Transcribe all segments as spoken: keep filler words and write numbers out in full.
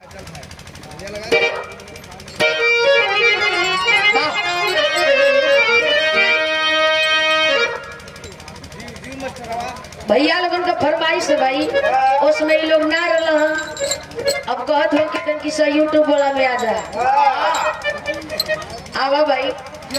भैया लोगन का फरमाइश है भाई, उसमें ये लोग ना रहा। अब कहत हो कि तन किसा यूट्यूब वाला में आ जाए। आवा भाई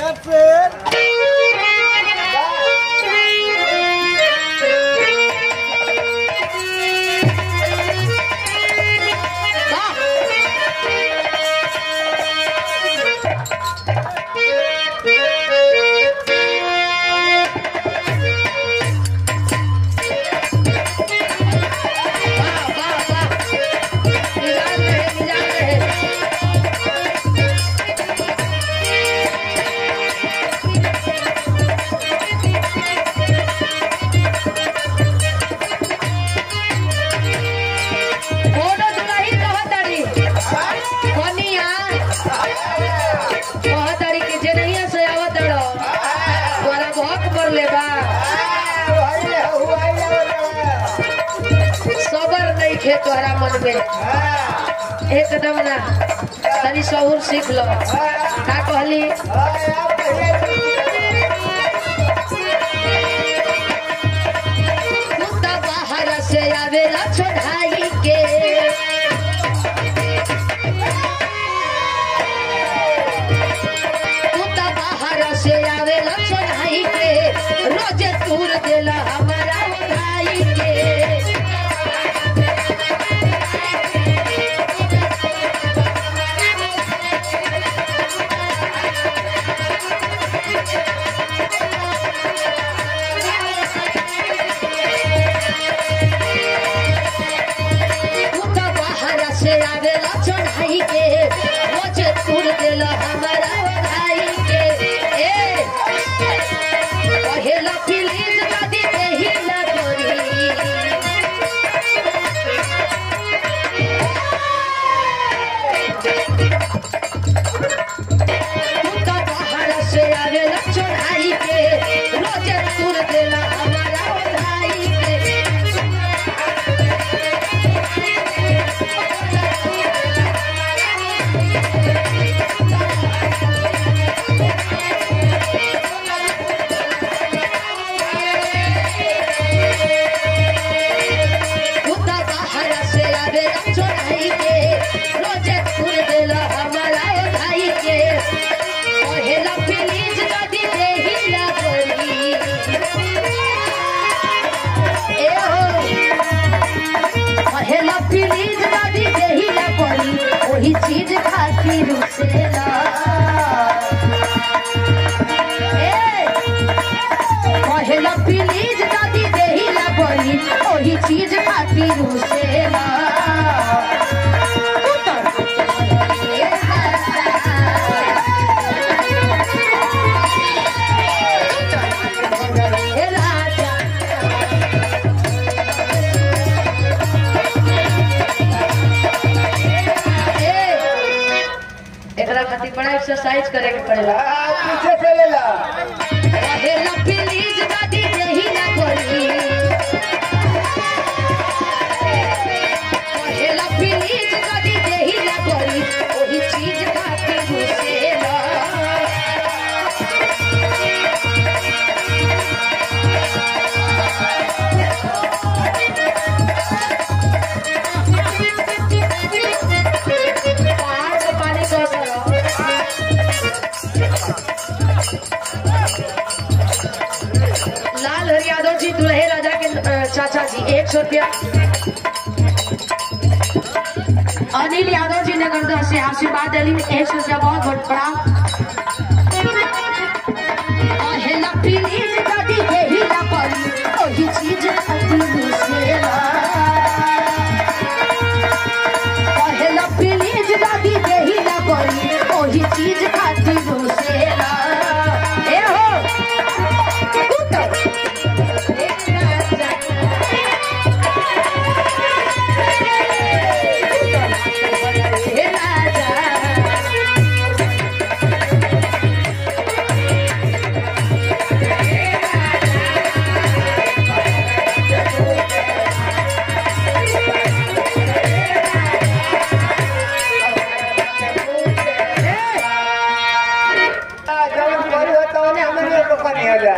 तोहरा मन में एकदम ना तनी सहूर सीख लो। का कहली कुत्ता बाहर से आवेला चढ़ाई के, कुत्ता बाहर से आवेला चढ़ाई के, रोजे तूर देला हमारा भाई के। चीज खातिर पहला प्लीज दादी देही ला बोली वही चीज खातिर खातिर बड़ा एक्सरसाइज करे के पड़ेला। पीछे से ले ला पहला प्लीज दादी देही ला बोली पहला प्लीज दादी देही ला बोली वही चीज खातिर घुसेला। लाल हरि यादव जी दुल्हे राजा के चाचा जी एक सौ रुपया। अनिल यादव जी नगर से आशीर्वाद दिली एक सौ रुपया बहुत बहुत बड़ा। चीज दादी देही ना पड़ी वही चीज खातिर घुसेला। ए हो राजा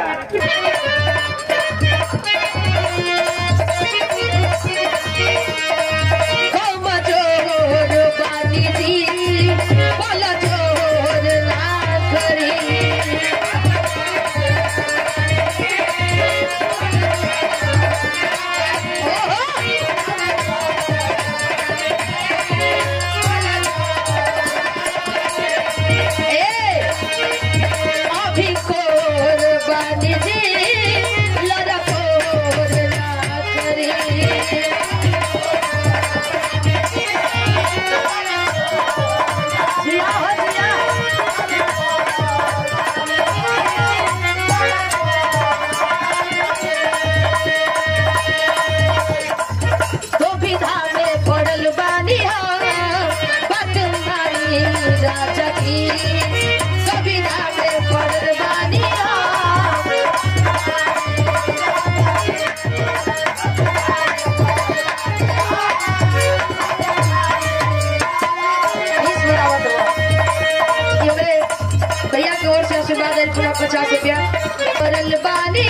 भैया की ओर से आशीर्वाद है पूरा पचास रुपया परल बानी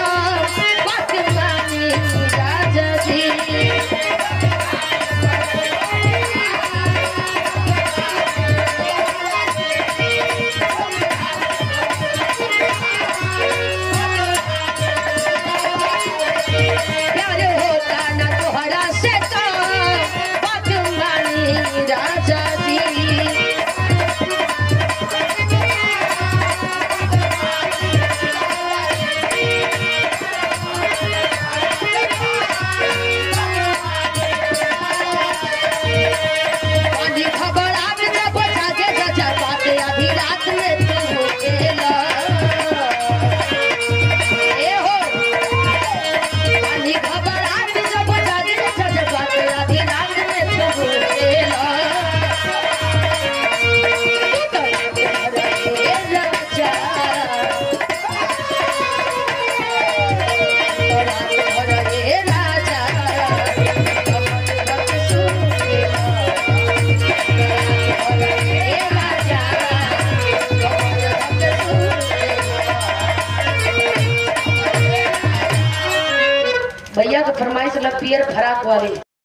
बानी राजा जी प्यार होता ना तोहरा से तो बानी राजा जी भैया का फरमाइश लग पियर फराक वाली।